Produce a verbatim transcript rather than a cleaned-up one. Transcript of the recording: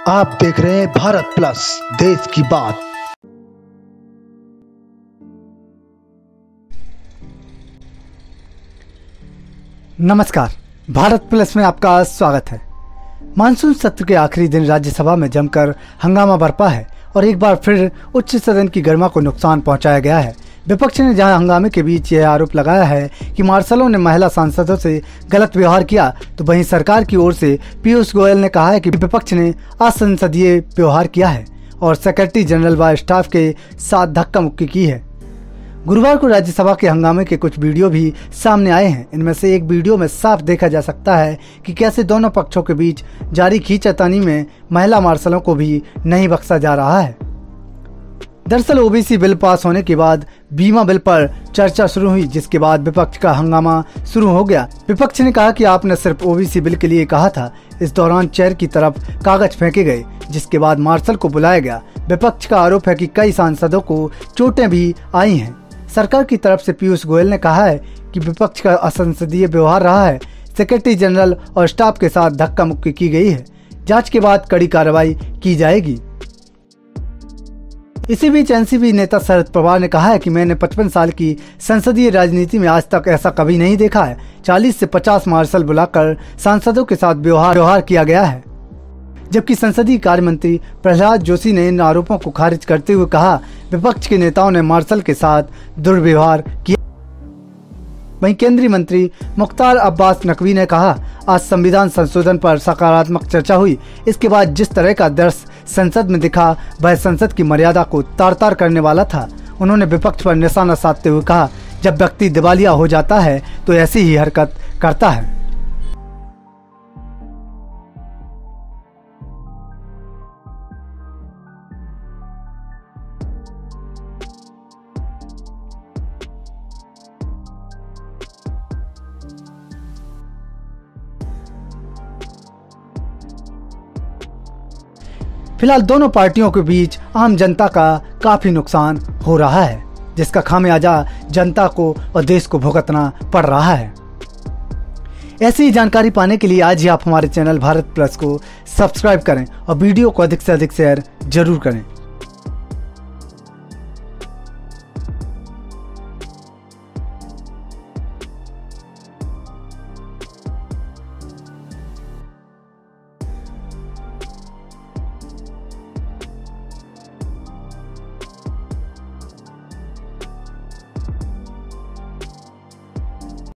आप देख रहे हैं भारत प्लस, देश की बात। नमस्कार, भारत प्लस में आपका स्वागत है। मानसून सत्र के आखिरी दिन राज्यसभा में जमकर हंगामा बरपा है और एक बार फिर उच्च सदन की गरिमा को नुकसान पहुंचाया गया है। विपक्ष ने जहां हंगामे के बीच यह आरोप लगाया है कि मार्शलों ने महिला सांसदों से गलत व्यवहार किया, तो वहीं सरकार की ओर से पीयूष गोयल ने कहा है कि विपक्ष ने असंसदीय व्यवहार किया है और सेक्रेटरी जनरल व स्टाफ के साथ धक्का मुक्की की है। गुरुवार को राज्यसभा के हंगामे के कुछ वीडियो भी सामने आए हैं। इनमें से एक वीडियो में साफ देखा जा सकता है कि कैसे दोनों पक्षों के बीच जारी खींचातानी में महिला मार्शलों को भी नहीं बख्शा जा रहा है। दरअसल ओबीसी बिल पास होने के बाद बीमा बिल पर चर्चा शुरू हुई, जिसके बाद विपक्ष का हंगामा शुरू हो गया। विपक्ष ने कहा कि आपने सिर्फ ओबीसी बिल के लिए कहा था। इस दौरान चेयर की तरफ कागज फेंके गए, जिसके बाद मार्शल को बुलाया गया। विपक्ष का आरोप है कि कई सांसदों को चोटें भी आई हैं। सरकार की तरफ से पीयूष गोयल ने कहा है कि विपक्ष का असंसदीय व्यवहार रहा है। सेक्रेटरी जनरल और स्टाफ के साथ धक्का मुक्की की गई है। जांच के बाद कड़ी कार्रवाई की जाएगी। इसी बीच एनसीपी नेता शरद पवार ने कहा है कि मैंने पचपन साल की संसदीय राजनीति में आज तक ऐसा कभी नहीं देखा है। चालीस से पचास मार्शल बुलाकर सांसदों के साथ व्यवहार व्यवहार किया गया है। जबकि संसदीय कार्य मंत्री प्रहलाद जोशी ने इन आरोपों को खारिज करते हुए कहा, विपक्ष के नेताओं ने मार्शल के साथ दुर्व्यवहार किया। वहीं केंद्रीय मंत्री मुख्तार अब्बास नकवी ने कहा, आज संविधान संशोधन पर सकारात्मक चर्चा हुई। इसके बाद जिस तरह का दृश्य संसद में दिखा, वह संसद की मर्यादा को तार तार करने वाला था। उन्होंने विपक्ष पर निशाना साधते हुए कहा, जब व्यक्ति दिवालिया हो जाता है तो ऐसी ही हरकत करता है। फिलहाल दोनों पार्टियों के बीच आम जनता का काफी नुकसान हो रहा है, जिसका खामियाजा जनता को और देश को भुगतना पड़ रहा है। ऐसी ही जानकारी पाने के लिए आज ही आप हमारे चैनल भारत प्लस को सब्सक्राइब करें और वीडियो को अधिक से अधिक शेयर जरूर करें।